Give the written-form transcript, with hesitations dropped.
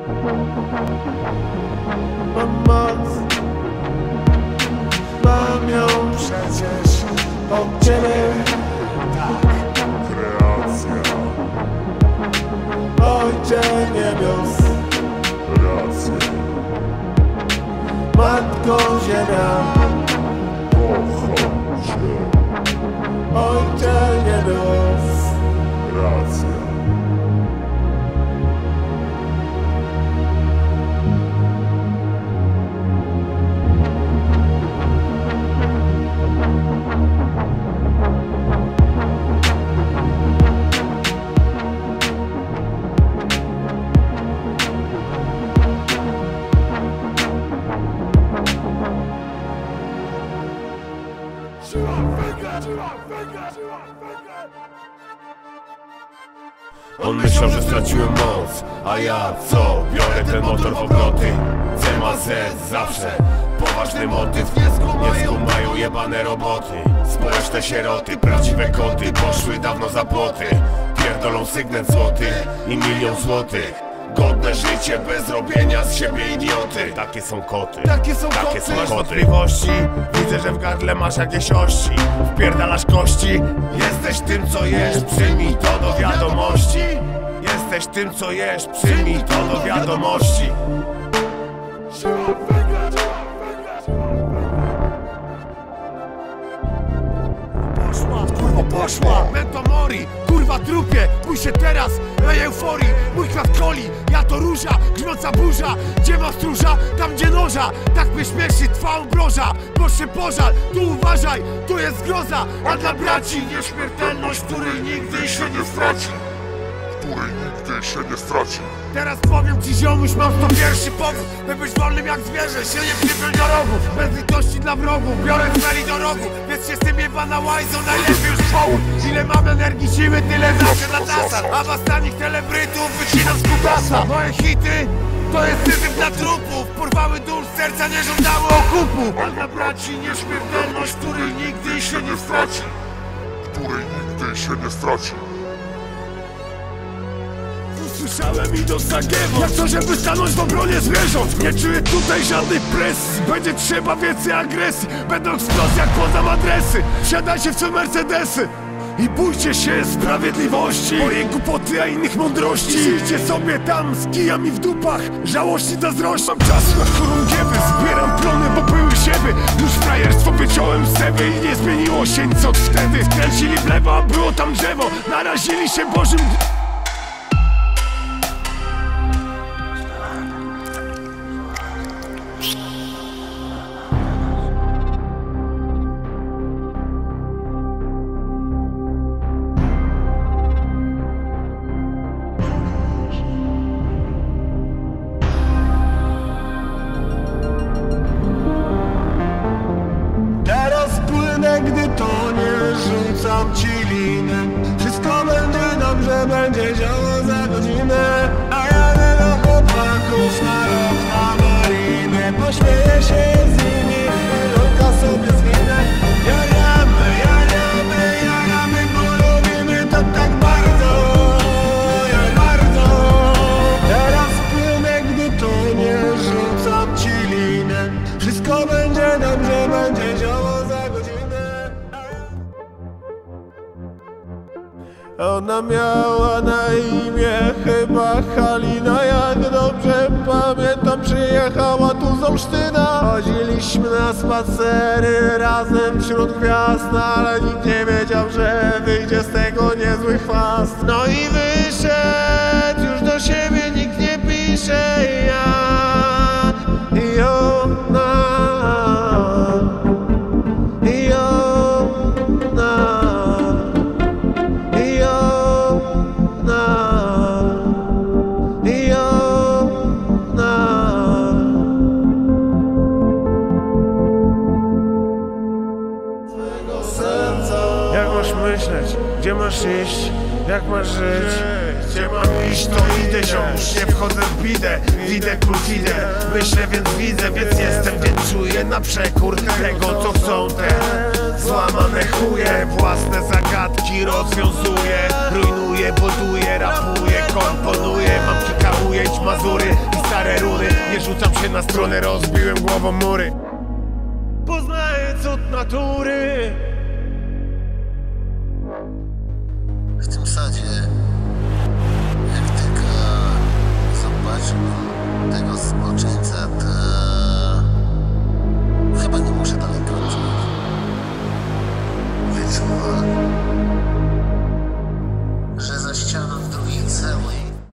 Mam moc, mam ją przecież od ciebie. Kreacja, Ojcze niebios, racja, Matko ziemia. kocham cię, Ojcze niebios, racja. On myślał, że straciłem moc, a ja co? Biorę ten motor w obroty. C ma Z zawsze poważny motyw. Nie skumają jebane roboty. Społeczne sieroty, prawdziwe koty poszły dawno za płoty. Pierdolą sygnet złoty i 1 000 000 złotych. Godne życie bez robienia z siebie idioty. Takie są koty, takie są Masz koty. wątpliwości? Widzę, że w gardle masz jakieś ości. Wpierdalasz kości? Jesteś tym co jesz, przyjmij to do wiadomości. Jesteś tym co jesz, przyjmij to do wiadomości. Kurwa poszła! Mento mori, kurwa trupie, bój się teraz, lej euforii. Mój kwiat coli, ja to róża, grzmiąca burza. Gdzie ma stróża, tam gdzie noża. Tak mnie śmieszy twa obroża. Proszę pożal, tu uważaj, tu jest groza. A dla braci nieśmiertelność, której nigdy się nie straci. Której nigdy się nie straci. Teraz powiem ci ziomuś, mam 101 powód, by być wolnym jak zwierzę, się nie przypyl do rogów. Bez litości dla wrogów, biorę smeli do rogu. Więc się z tym jebana łajzą, najlepiej już połóż. Ile mam energii, siły, tyle zawsze na tasach. A was tanich celebrytów wycinam z kutasa. Moje hity to jest syzyf dla trupów. Porwały dół z serca, nie żądały okupu. A dla braci nieśmiertelność, której nigdy się nie straci. Której nigdy się nie straci. Słyszałem i dosagiewo jak to, żeby stanąć w obronie zwierząt. Nie czuję tutaj żadnej presji. Będzie trzeba więcej agresji. Będą eksplozje jak podam adresy. Wsiadajcie w co Mercedesy i bójcie się sprawiedliwości, mojej głupoty, a innych mądrości. Idźcie sobie tam z kijami w dupach, żałości zazdrości. Mam czas na chorągiewy, zbieram plony, bo były siewy. Już frajerstwo wyciąłem z siebie i nie zmieniło się nic od wtedy. Skręcili w lewo, a było tam drzewo. Narazili się Bożym. Gdy tonie, rzucam ci linę. Wszystko będzie dobrze, będzie działo za godzinę. A jadę do chłopaków na rok na marinę. Pośmieję się z nimi, rolka sobie zwinę. Jaramy, bo robimy to tak bardzo, jak bardzo. Teraz płynę, gdy tonie, rzucam ci linę. Wszystko będzie dobrze, będzie działo za godzinę. Ona miała na imię chyba Halina, jak dobrze pamiętam, przyjechała tu z Olsztyna. Chodziliśmy na spacery razem wśród gwiazd, ale nikt nie wiedział, że wyjdzie z tego niezły chwast. No i wyszedł, już do siebie nikt nie pisze, ja i ona. Jak masz myśleć? Gdzie masz iść? Jak masz żyć? Gdzie mam iść, to idę ziomuś. Nie wchodzę w bidę, widzę plus idę. Myślę, więc widzę, więc jestem, więc czuję na przekór tego, co chcą te. Złamane chuje, własne zagadki rozwiązuję. Rujnuję, buduję, rapuję, komponuję. Mam kilka ujęć, Mazury i stare runy. Nie rzucam się na stronę, rozbiłem głową mury. Poznaję cud natury. W tym sadzie, jak tylko zobaczył tego zboczeńca, to chyba nie muszę dalej kończyć. Wyczuwa